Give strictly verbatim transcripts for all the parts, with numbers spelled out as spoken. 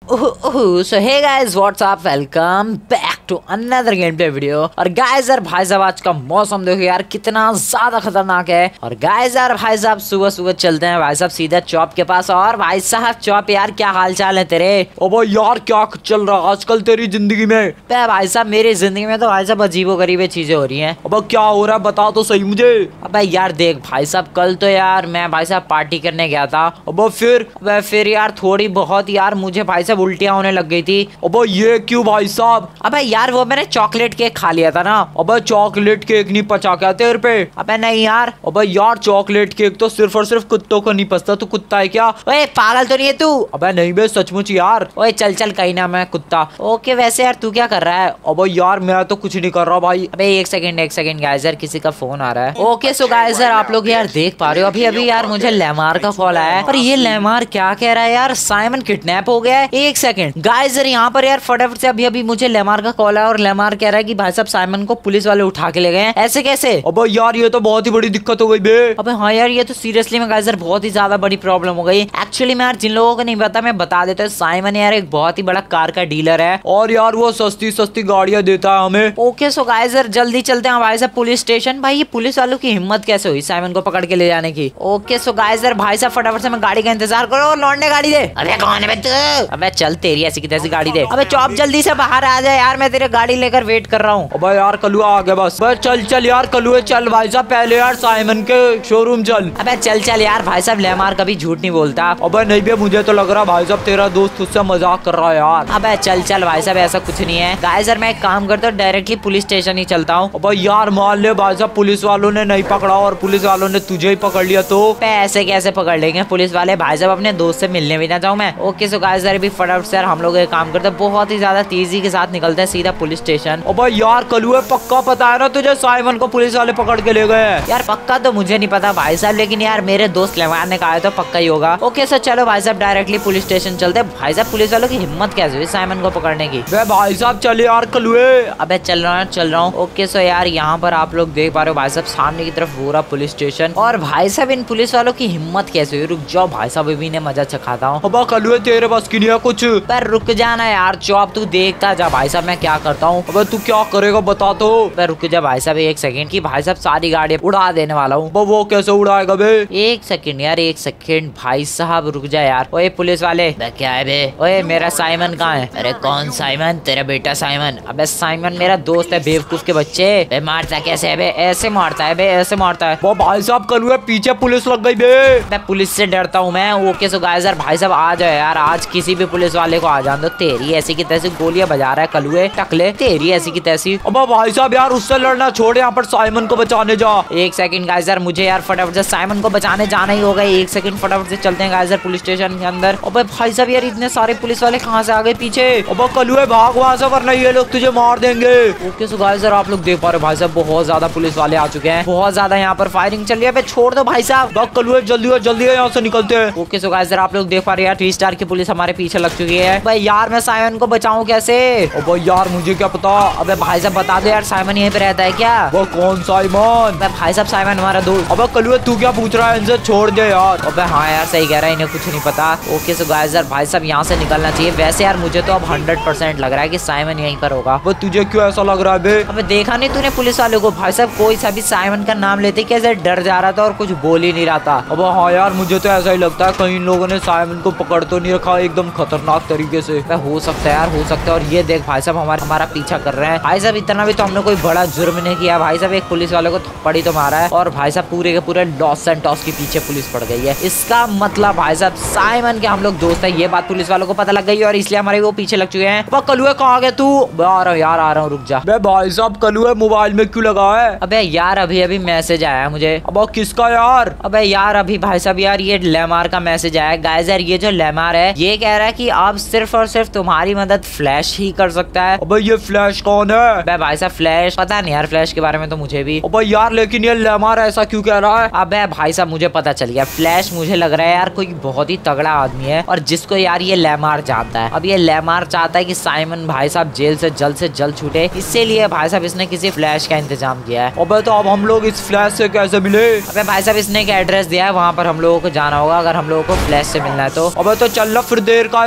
So hey guys what's up, welcome back to another game play video. और guys यार भाई साहब आज का मौसम देखो यार कितना ज्यादा खतरनाक है। और गाइस यार भाई साहब सुबह सुबह चलते हैं भाई साहब सीधा चौप के पास। और भाई साहब चौप यार क्या हाल चाल है तेरे? ओ भाई यार क्या चल रहा आजकल तेरी जिंदगी में? भाई साहब मेरी जिंदगी में तो भाई साहब अजीबो गरीबे चीजें हो रही हैं। अब क्या हो रहा है बता तो सही मुझे। अब यार देख भाई साहब कल तो यार मैं भाई साहब पार्टी करने गया था। अब फिर अब फिर यार थोड़ी बहुत यार मुझे भाई साहब उल्टियां होने लग गई थी। अब ये क्यों भाई साहब? अबे यार वो मैंने चॉकलेट केक खा लिया था ना। अब चॉकलेट केक नहीं पचा क्या तेरे पे? अबे नहीं यार। अब यार चॉकलेट केक तो सिर्फ और सिर्फ कुत्तों को नहीं पसता। तू कुत्ता है क्या? ओए पागल तो नहीं है तू? अबे नहीं बे सचमुच यार। ओए चल चल कहीं ना मैं कुत्ता। ओके वैसे यार तू क्या कर रहा है? अब यार मैं तो कुछ नहीं कर रहा भाई। अबे एक सेकंड एक सेकंड गाइस यार किसी का फोन आ रहा है। ओके सो गाइस यार आप लोग यार देख पा रहे हो अभी अभी यार मुझे लेमार का कॉल आया है। पर ये लेमार क्या कह रहा है यार? साइमन किडनैप हो गया है। एक सेकंड गाइस यार यहाँ पर यार फटाफट से अभी अभी मुझे लेमार का कॉल आया और लेमार कह रहा है कि भाई साहब साइमन को पुलिस वाले उठा के ले गए हैं। ऐसे कैसे? अब यार ये तो बहुत ही बड़ी दिक्कत हो गई बे। अबे हाँ यार ये तो सीरियसली में गाइस यार बहुत ही ज्यादा बड़ी प्रॉब्लम हो गई। एक्चुअली मैं यार जिन लोगों को नहीं पता मैं बता देता हूँ। साइमन यार एक बहुत ही बड़ा कार का डीलर है और यार वो सस्ती सस्ती गाड़ियां देता है हमें। ओके सो गाइस यार जल्दी चलते हैं भाई साहब पुलिस स्टेशन। भाई ये पुलिस वालों की हिम्मत कैसे हुई साइमन को पकड़ के ले जाने की? ओके सो गाइस यार भाई साहब फटाफट से मैं गाड़ी का इंतजार करो। लौंडे गाड़ी दे। अबे कौन है तू? अबे चल तेरी ऐसी की तैसी गाड़ी दे। अबे चौप जल्दी से बाहर आ जाए यार मैं तेरे गाड़ी लेकर वेट कर रहा हूँ। अबे यार कलुआ आ गया बस। बस चल चल यार कलुए चल भाई साहब पहले यार साइमन के शोरूम चल। अबे चल चल यार भाई साहब लेमार कभी झूठ नहीं बोलता। अबे नहीं भी मुझे तो लग रहा भाई साहब तेरा दोस्त तुझसे मजाक कर रहा है यार। अबे चल चल भाई साहब ऐसा कुछ नहीं है। गाइस यार मैं एक काम करता हूँ डायरेक्टली पुलिस स्टेशन ही चलता हूँ। अबे यार मान ले भाई साहब पुलिस वालों ने नहीं पकड़ा और पुलिस वालों ने तुझे ही पकड़ लिया तो? ऐसे कैसे पकड़ लेंगे पुलिस वाले? भाई साहब अपने दोस्त से मिलने भी ना जाऊँ मैं। ओके सो गाइस यार अभी फटाफट से हम लोग एक काम करते हैं बहुत ही ज्यादा तेजी के साथ निकलते हैं सीधा पुलिस स्टेशन। अबे यार कलुए पक्का पता है ना तुझे साइमन को पुलिस वाले पकड़ के ले गए? यार पक्का तो मुझे नहीं पता भाई साहब लेकिन यार मेरे दोस्त लेमार ने कहा है तो पक्का ही होगा। ओके सो चलो भाई साहब डायरेक्टली पुलिस स्टेशन चलते हैं। भाई साहब पुलिस वालों की हिम्मत कैसे हुई साइमन को पकड़ने की? भाई साहब चले यार कलुए। अबे चल रहा हूँ चल रहा हूँ। ओके सो यार यहाँ पर आप लोग देख पा रहे हो भाई साहब सामने की तरफ पूरा पुलिस स्टेशन। और भाई साहब इन पुलिस वालों की हिम्मत कैसे हुई? रुक जाओ भाई साहब अभी ने मजा चखाता हूँ। अब कलुए तेरे बस की नहीं है कुछ? पर रुक जाना यार चौप तू देखता जा भाई साहब मैं क्या करता हूँ। अब तू क्या करेगा बता तो? रुक जा भाई साहब एक सेकंड की भाई साहब सारी गाड़ी उड़ा देने वाला हूँ। वो कैसे उड़ाएगा बे? एक सेकंड यार एक सेकंड भाई साहब रुक जा यार। ओए पुलिस वाले क्या है बे? ओए मेरा साइमन कहाँ है? अरे कौन साइमन? तेरा बेटा साइमन। अबे साइमन मेरा दोस्त है बेवकूफ के बच्चे। बे मारता कैसे है बे? ऐसे मारता है बे ऐसे मारता है। वो भाई साहब कलुए पीछे पुलिस लग गई बे। मैं पुलिस से डरता हूँ मैं। ओके सो गाइस यार भाई साहब आ जाओ यार आज किसी भी पुलिस वाले को आ जान दो। तेरी ऐसी की तैसी गोलियां बजा रहा है कलुए टकले तेरी ऐसी की तैसी। अब भाई साहब यार उससे लड़ना छोड़ यहाँ पर साइमन को बचाने जा। एक सेकंड गाइस यार मुझे यार फटाफट से साइमन को बचाने जाना ही होगा। एक सेकंड फटाफट से चलते हैं गाइस यार पुलिस स्टेशन के अंदर। अबे भाई साहब यार इतने सारे पुलिस वाले कहाँ से आ गए पीछे? अब कलुए भाग वहाँ से वरना ये लोग तुझे मार देंगे। ओके सो गाइस यार आप लोग देख पा रहे हो भाई साहब बहुत ज्यादा पुलिस वाले आ चुके हैं। बहुत ज्यादा यहाँ पर फायरिंग चल रही है। छोड़ दो भाई साहब। कलुए जल्दी जल्दी यहाँ से निकलते हैं। ओके सो गाइस यार आप लोग देख पा रहे हैं यार थ्री स्टार की पुलिस हमारे पीछे लग चुकी है। भाई यार मैं साइमन को बचाऊं कैसे? अबे यार मुझे क्या पता। अबे भाई साहब बता दो यार साइमन यहीं पे रहता है क्या? वो कौन साइमन? भाई साहब साइमन हमारा दोस्त। अबे कलुए तू क्या पूछ रहा है? इनसे छोड़ दे यार। अबे हाँ यार सही कह रहा है इन्हें कुछ नहीं पता। ओके सो गाइस यार भाई साहब यहाँ से निकलना चाहिए। वैसे यार मुझे तो अब हंड्रेड परसेंट लग रहा है कि साइमन यहीं पर होगा। वो तुझे क्यों ऐसा लग रहा है बे? अबे देखा नहीं तूने पुलिस वालों को? भाई साहब कोई सा भी साइमन का नाम लेते कैसे डर जा रहा था और कुछ बोल ही नहीं रहा था। अब हाँ यार मुझे तो ऐसा ही लगता है कहीं लोगों ने साइमन को पकड़ तो नहीं रखा एकदम खतरनाक तरीके से। हो सकता है यार हो सकता है। और ये देख भाई साहब हमारा हमारा पीछा कर रहे हैं। भाई साहब इतना भी तो हमने कोई बड़ा जुर्म नहीं किया। भाई साहब एक पुलिस वाले को थप्पड़ी तो मारा है और भाई साहब पूरे के पूरे लॉस सेंटोस के पीछे पुलिस पड़ गई है। इसका मतलब भाई साहब साइमन के हम लोग दोस्त है ये बात पुलिस वालों को पता लग गई और इसलिए हमारे वो पीछे लग चुके हैं। वो कलुए कहाँ गए तू? आ रहा हूँ यार आ रहा हूँ रुक जा। भाई साहब कलुए मोबाइल में क्यों लगा है? अबे यार अभी अभी मैसेज आया मुझे। अब किसका यार? अबे यार अभी भाई साहब यार ये लेमार का मैसेज आया। गाइस यार ये जो लेमार है ये कह रहा है कि अब सिर्फ और सिर्फ तुम्हारी मदद फ्लैश ही कर सकता है। अबे ये फ्लैश कौन है? अबे भाई साहब फ्लैश पता नहीं यार फ्लैश के बारे में तो मुझे भी। अबे यार लेकिन ये लेमार ऐसा क्यों कह रहा है? अबे भाई साहब मुझे पता चल गया। फ्लैश मुझे लग रहा है यार कोई बहुत ही तगड़ा आदमी है और जिसको यार ये लेमार जानता है। अब ये लेमार चाहता है कि साइमन भाई साहब जेल से जल्द से जल्द छूटे। इसीलिए भाई साहब इसने किसी फ्लैश का इंतजाम किया है। अबे तो अब हम लोग इस फ्लैश से कैसे मिले? अबे भाई साहब इसने एक एड्रेस दिया है वहाँ पर हम लोगों को जाना होगा अगर हम लोगों को फ्लैश से मिलना है तो। अबे तो चल फिर देर का है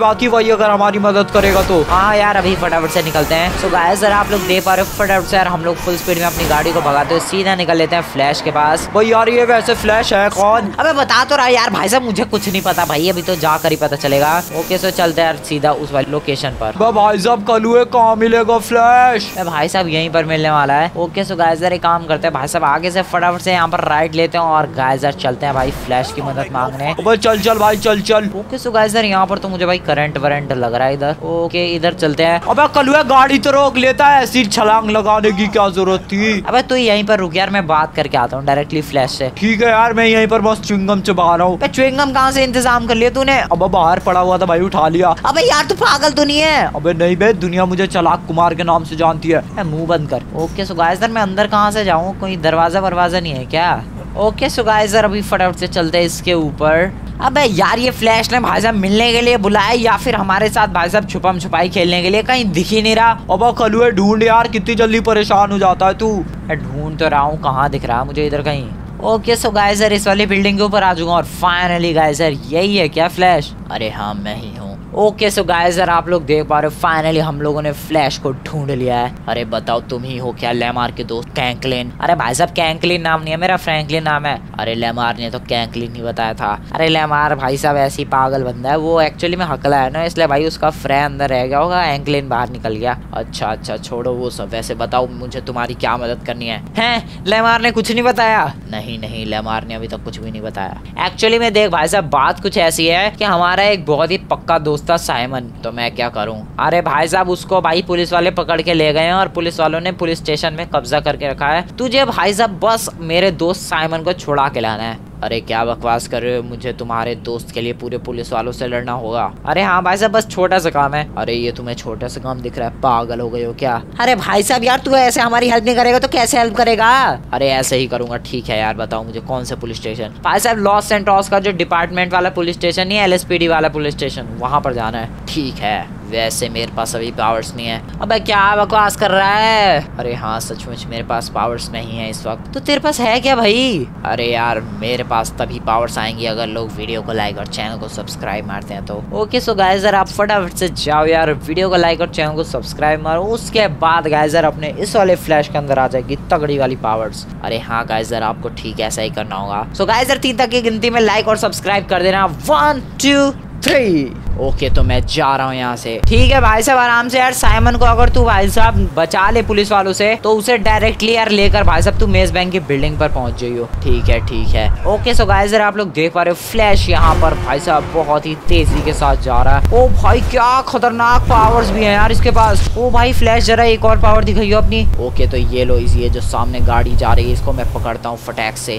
बात ही वही, अगर हमारी मदद करेगा तो। हाँ यार अभी फटाफट से निकलते हैं। सो गाइस सर आप लोग देख पा रहे हो फटाफट से यार हम लोग फुल स्पीड में अपनी गाड़ी को भगाते हुए सीधा निकल लेते हैं फ्लैश के पास। भाई यार ये वैसे फ्लैश है कौन? अबे बता तो रहा यार भाई साहब, मुझे कुछ नहीं पता भाई, अभी तो जाकर ही पता चलेगा। ओके सो चलते हैं यार सीधा उस वाली लोकेशन पर। भाई साहब कलुए कहाँ मिलेगा फ्लैश? भाई साहब यहीं पर मिलने वाला है। ओके सो गाइस सर एक काम करते हैं भाई साहब, आगे से फटाफट से यहाँ पर राइट लेते हैं और गाइस सर चलते हैं भाई फ्लैश की मदद मांगने। भाई चल चल भाई चल चल। ओके सो गाइस सर यहाँ पर तो मुझे भाई करंट वरेंट लग रहा है इधर। ओके इधर चलते हैं। अबे कलुआ गाड़ी तो रोक लेता है, ऐसी छलांग लगाने की क्या जरूरत थी? अबे तू यहीं पर रुक यार, मैं बात करके आता हूँ डायरेक्टली फ्लैश से। ठीक है यार मैं यहीं पर बस च्युइंगम चबा रहा हूँ। च्युइंगम कहाँ से इंतजाम कर लिया तूने? अब बाहर पड़ा हुआ था भाई, उठा लिया। अबे यार तू पागल तो नहीं है? अबे नहीं बे, दुनिया मुझे चालाक कुमार के नाम से जानती है। मुंह बंद कर। ओके सो गाइस सर मैं अंदर कहाँ से जाऊँ, कोई दरवाजा वरवाजा नहीं है क्या? ओके सो गाइस सर अभी फटाफट से चलते हैं इसके ऊपर। अबे यार ये फ्लैश ने भाई साहब मिलने के लिए बुलाया या फिर हमारे साथ भाई साहब छुपम छुपाई खेलने के लिए? कहीं दिख ही नहीं रहा। अब कलुए ढूंढ यार, कितनी जल्दी परेशान हो जाता है तू। ढूंढ तो रहा हूँ, कहाँ दिख रहा मुझे इधर कहीं। ओके सो गाइस सर इस वाली बिल्डिंग के ऊपर आ जाऊंगा और फाइनली गाइस सर यही है क्या फ्लैश? अरे हाँ मैं ही हूँ। ओके सो गाइस सर आप लोग देख पा रहे हो फाइनली हम लोगों ने फ्लैश को ढूंढ लिया है। अरे बताओ तुम ही हो क्या लेमार के दोस्त कैंकलिन? अरे भाई साहब कैंकलिन नाम नहीं है मेरा, फ्रैंकलिन नाम है। अरे लेमार ने तो कैंकलिन ही बताया था। अरे लेमार भाई साहब ऐसी पागल बंदा है, वो एक्चुअली में हकला है ना, इसलिए भाई उसका फ्रे अंदर रह गया होगा, एंकलिन बाहर निकल गया। अच्छा अच्छा छोड़ो वो सब, वैसे बताओ मुझे तुम्हारी क्या मदद करनी है? हैं लेमार ने कुछ नहीं बताया? नहीं नहीं लेमार ने अभी तक कुछ भी नहीं बताया। एक्चुअली में देख भाई साहब बात कुछ ऐसी है कि हमारा एक बहुत ही पक्का दोस्त था साइमन, तो मैं क्या करूं? अरे भाई साहब उसको भाई पुलिस वाले पकड़ के ले गए हैं और पुलिस वालों ने पुलिस स्टेशन में कब्जा करके रखा है। तुझे भाई साहब बस मेरे दोस्त साइमन को छुड़ा के लाना है। अरे क्या बकवास कर रहे हो, मुझे तुम्हारे दोस्त के लिए पूरे पुलिस वालों से लड़ना होगा? अरे हाँ भाई साहब बस छोटा सा काम है। अरे ये तुम्हें छोटा सा काम दिख रहा है, पागल हो गए हो क्या? अरे भाई साहब यार तू ऐसे हमारी हेल्प नहीं करेगा तो कैसे हेल्प करेगा? अरे ऐसे ही करूंगा। ठीक है यार बताओ मुझे कौन सा पुलिस स्टेशन? भाई साहब लॉस सेंटोस का जो डिपार्टमेंट वाला पुलिस स्टेशन नहीं है, एल एस पी डी वाला पुलिस स्टेशन, वहाँ पर जाना है। ठीक है वैसे मेरे पास अभी पावर्स नहीं है। अबे क्या बकवास कर रहा है? अरे हाँ सचमुच मेरे पास पावर्स नहीं है इस वक्त। तो तेरे पास है क्या भाई? अरे यार मेरे पास तभी पावर्स आएंगे अगर लोग वीडियो को लाइक और चैनल को सब्सक्राइब मारते हैं तो। ओके सो गाइस यार आप फटाफट से जाओ यार, वीडियो को लाइक और चैनल को सब्सक्राइब मारो, उसके बाद गाइस यार अपने इस वाले फ्लैश के अंदर आ जाएगी तगड़ी वाली पावर्स। अरे हाँ गाइस यार आपको ठीक ऐसा ही करना होगा। सो गाइस यार तीन तक की गिनती में लाइक और सब्सक्राइब कर देना। One two three. ओके तो मैं जा रहा हूँ यहाँ से। ठीक है भाई साहब आराम से यार, साइमन को अगर तू भाई साहब बचा ले पुलिस वालों से तो उसे डायरेक्टली यार लेकर भाई साहब तू मेज बैंक की बिल्डिंग पर पहुंच जाइयो। ठीक है ठीक है। ओके सो गाइस यार आप लोग देख पा रहे हो फ्लैश यहाँ पर भाई साहब बहुत ही तेजी के साथ जा रहा है। ओ भाई क्या खतरनाक पावर्स भी है यार इसके पास। ओ भाई फ्लैश जरा एक और पावर दिखाइयो अपनी। ओके तो ये लो इसी, ये जो सामने गाड़ी जा रही है इसको मैं पकड़ता हूँ फटाक से।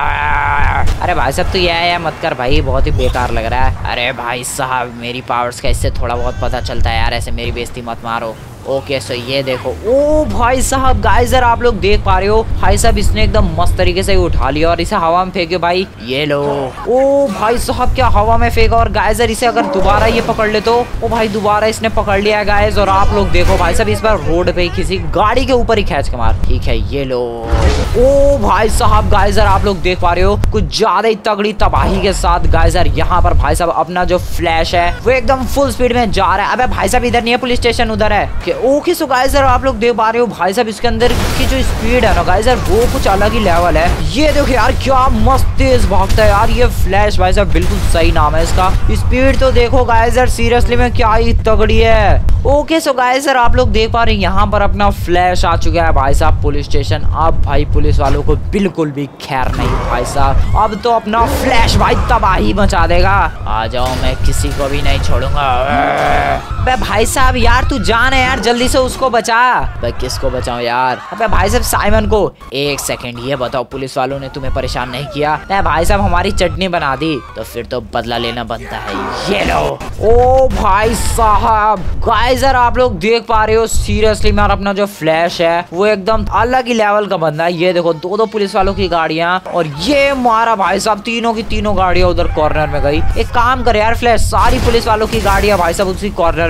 अरे भाई साहब तू ये मत कर भाई, बहुत ही बेकार लग रहा है। अरे भाई साहब मेरी पावर्स का इससे थोड़ा बहुत पता चलता है यार, ऐसे मेरी बेइज्जती मत मारो। ओके सो ये देखो। ओ भाई साहब गाइस यार आप लोग देख पा रहे हो भाई साहब इसने एकदम मस्त तरीके से उठा लिया और इसे हवा में फेंके भाई। ये लो। ओ भाई साहब क्या हवा में फेंका, और गाइस यार इसे अगर दोबारा ये पकड़ ले तो ओ भाई दोबारा इसने पकड़ लिया है गाइस। और आप लोग देखो भाई साहब इस बार रोड पे किसी गाड़ी के ऊपर ही खींच के मार। ठीक है ये लो। ओ भाई साहब गाइस यार आप लोग देख पा रहे हो कुछ ज्यादा ही तगड़ी तबाही के साथ गाइस यार यहाँ पर भाई साहब अपना जो फ्लैश है वो एकदम फुल स्पीड में जा रहा है। अबे भाई साहब इधर नहीं है पुलिस स्टेशन, उधर है। ओके सो गाइस यार आप लोग देख पा रहे हो भाई साहब इसके अंदर की जो स्पीड है ना गाइस यार वो कुछ अलग ही लेवल है। ये देखो यार क्या मस्त तेज भागता है यार ये फ्लैश, भाई साहब बिल्कुल सही नाम है इसका। स्पीड तो देखो गाइस यार सीरियसली में क्या ही तगड़ी है। ओके सो गाइस यार आप लोग देख पा रहे हैं यहाँ पर अपना फ्लैश आ चुका है भाई साहब पुलिस स्टेशन। अब भाई पुलिस वालों को बिल्कुल भी खैर नहीं भाई साहब, अब तो अपना फ्लैश भाई तबाही मचा देगा। आ जाओ मैं किसी को भी नहीं छोड़ूंगा। अबे भाई साहब यार तू जान है यार, जल्दी से उसको बचा। भाई किसको बचाऊं यार? अबे भाई साहब साइमन को। एक सेकंड ये बताओ पुलिस वालों ने तुम्हें परेशान नहीं किया? अबे भाई साहब हमारी चटनी बना दी तो फिर तो बदला लेना बनता है। ये लो। ओ भाई साहब गाइस यार आप लोग देख पा रहे हो सीरियसली में अपना जो फ्लैश है वो एकदम अलग ही लेवल का बंदा है। ये देखो दो दो पुलिस वालों की गाड़ियां और ये मारा भाई साहब तीनों की तीनों गाड़ियां उधर कॉर्नर में गई। एक काम कर यार फ्लैश, सारी पुलिस वालों की गाड़ियां भाई साहब उसी कॉर्नर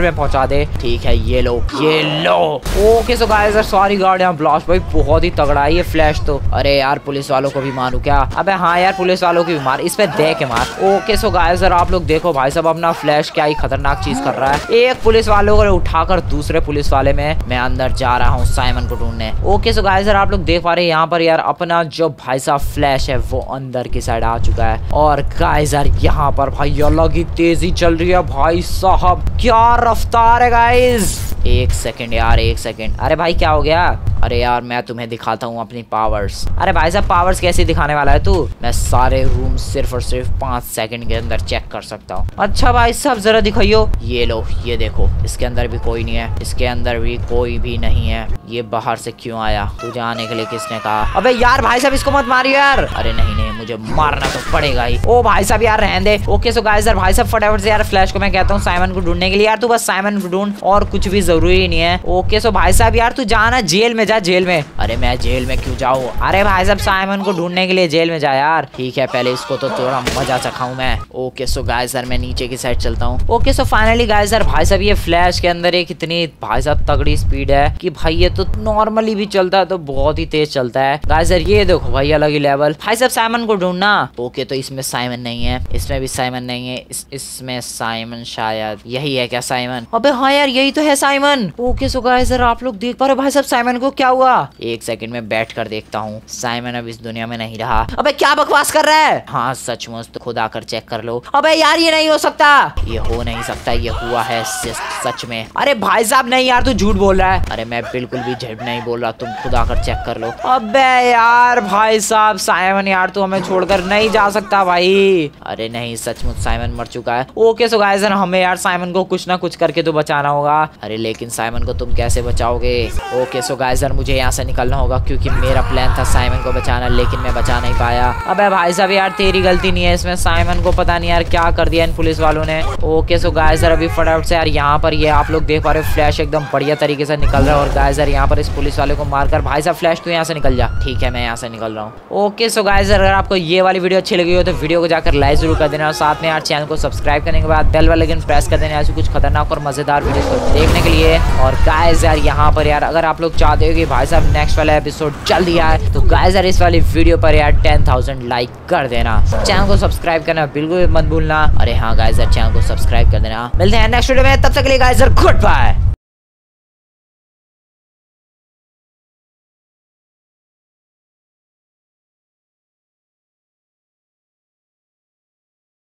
में पहुंचा दे। ठीक है ये लो ये लो। Okay so guys sorry guard, blast भाई बहुत ही तगड़ा है ये फ्लैश तो। अरे यार पुलिस वालों को भी मारू क्या? अबे हाँ यार पुलिस वालों की भी मार, इस पे दे के मार। ओके सो गाइस आप लोग देखो भाई साहब अपना फ्लैश क्या ही खतरनाक चीज कर रहा है। एक पुलिस वालों को उठाकर दूसरे पुलिस वाले में मैं अंदर जा रहा हूँ साइमन को ढूंढने। ओके सो गाइस आप लोग देख पा रहे हैं यहाँ पर यार अपना जो भाई साहब फ्लैश है वो अंदर की साइड आ चुका है। और गाइस यार यहाँ पर भाई अलग ही तेजी चल रही है भाई साहब, क्या रफ्तार है गाइस। एक सेकंड यार एक सेकंड। अरे भाई क्या हो गया? अरे यार मैं तुम्हें दिखाता हूँ अपनी पावर्स। अरे भाई साहब पावर्स कैसे दिखाने वाला है तू? मैं सारे रूम सिर्फ और सिर्फ पाँच सेकंड के अंदर चेक कर सकता हूँ। अच्छा भाई साहब जरा दिखाइयो। ये लो ये देखो, इसके अंदर भी कोई नहीं है, इसके अंदर भी कोई भी नहीं है। ये बाहर से क्यों आया? तुझे आने के लिए किसने कहा? अबे यार भाई साहब इसको मत मारियो यार। अरे नहीं नहीं मुझे मारना तो पड़ेगा ही। ओ भाई साहब यार रहने दे। ओके सो गाइस यार भाई साहब फटाफट से यार फ्लैश को मैं कहता हूँ साइमन को ढूंढने के लिए। यार तू बस साइमन को ढूंढ और कुछ भी जरूरी नहीं है। ओके सो भाई साहब यार तू जाना जेल में जा, जेल में। अरे मैं जेल में क्यों जाऊँ? अरे भाई साहब साइमन को ढूंढने के लिए जेल में जा यार। ठीक है पहले इसको तो थोड़ा मजा चखाऊं मैं। ओके सो गाइस यार मैं नीचे की साइड चलता हूँ। ओके सो फाइनली गाइस यार भाई साहब ये फ्लैश के अंदर एक इतनी भाई साहब तगड़ी स्पीड है कि भाई ये तो नॉर्मली भी चलता है तो बहुत ही तेज चलता है। गाइस यार ये देखो भाई अलग ही लेवल। भाई साहब साइमन को ढूंढना। ओके तो इसमें साइमन नहीं है, इसमें भी साइमन नहीं है, इस, इसमें साइमन शायद यही है क्या साइमन? अबे हाँ यार यही तो है साइमन। ओके सो गाइस यार आप लोग देख पा रहे भाई साहब साइमन को क्या हुआ? एक सेकंड में बैठ कर देखता हूँ। साइमन अब इस दुनिया में नहीं रहा। अबे क्या बकवास कर रहा है? हाँ सचमुच तो खुद आकर चेक कर लो। अबे यार ये नहीं हो सकता, ये हो नहीं सकता, ये हुआ है सच में। अरे भाई साहब नहीं यार तू झूठ बोल रहा है। अरे मैं बिल्कुल भी झूठ नहीं बोल रहा, तुम खुद आकर चेक कर लो। अबे यार भाई साहब साइमन यार तू हमें छोड़कर नहीं जा सकता भाई। अरे नहीं सचमुच साइमन मर चुका है। ओके सो गाइस हमें यार साइमन को कुछ ना कुछ करके तो बचाना होगा। अरे लेकिन साइमन को तुम कैसे बचाओगे? ओके सो गाइस मुझे यहाँ से निकलना होगा क्योंकि मेरा प्लान था साइमन को बचाना, लेकिन मैं बचा नहीं पाया। अबे भाई साहब यार तेरी गलती नहीं है इसमें, साइमन को पता नहीं यार क्या कर दिया इन पुलिस वालों ने। ओके सो गाइस अभी फटाफट से यार यहाँ पर ये आप लोग देख पा रहे हो फ्लैश एकदम बढ़िया तरीके से निकल रहा है। और गाइस यहाँ पर इस पुलिस वाले को मारकर भाई साहब फ्लैश तू यहाँ से निकल जा। ठीक है मैं यहाँ से निकल रहा हूँ। ओके सो गाइस अगर आपको ये वाली वीडियो अच्छी लगी हो तो वीडियो को जाकर लाइक जरूर कर देना और साथ में यार चैनल को सब्सक्राइब करने के बाद बेल वाला आइकन प्रेस कर देना ऐसी कुछ खतरनाक और मजेदार वीडियो को देखने के लिए। और गाइस यार यहाँ पर यार अगर आप लोग चाहते हो कि भाई साहब नेक्स्ट वाला एपिसोड जल्दी आए तो गाइस यार इस वाली वीडियो पर यार टेन थाउजेंड लाइक कर देना। चैनल को सब्सक्राइब करना बिल्कुल मत भूलना। अरे हाँ गाइस यार चैनल को सब्सक्राइब कर देना। मिलते हैं नेक्स्ट वीडियो में, तब तक के लिए गाइस यार गुड बाय।